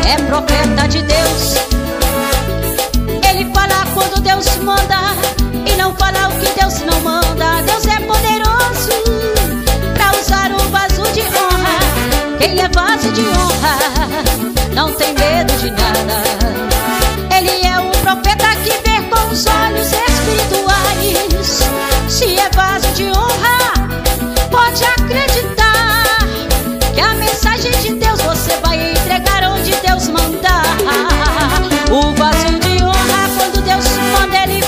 é profeta de Deus. Ele fala quando Deus manda e não fala o que Deus não manda. Deus é poderoso pra usar um vaso de honra. Quem é vaso de honra não tem medo de nada. Ele é um profeta que vê com os olhos espirituais. Se é vaso de honra, pode acreditar que a mensagem de Deus você vai entregar onde Deus mandar. O vaso de honra, quando Deus manda, ele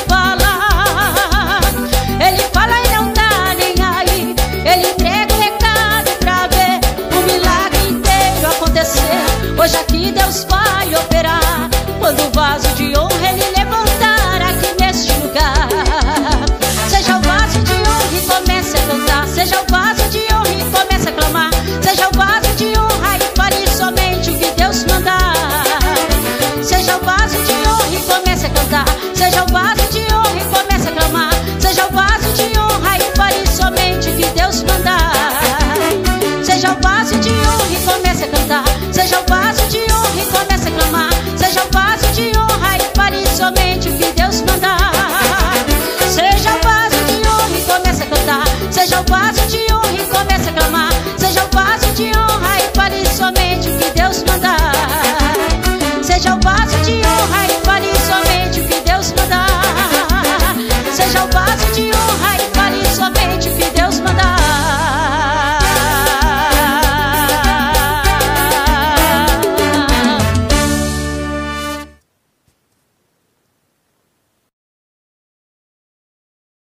fala e não tá nem aí. Ele entrega o recado pra ver o milagre inteiro acontecer. Hoje aqui Deus vai operar, quando o vaso de honra ele levantar aqui neste lugar. Seja o vaso de honra e comece a cantar. Seja o vaso de honra e comece a clamar. Seja o vaso de honra e fale somente o que Deus mandar. Seja o vaso de honra e comece a cantar. Seja o vaso de honra e comece a clamar. Seja o vaso de honra e fale somente o que Deus mandar. Seja o vaso de honra e comece a cantar. Seja o vaso de honra e comece a clamar. Seja o vaso de honra e fale somente o que Deus mandar. Seja o vaso de honra e comece a cantar. Seja o vaso de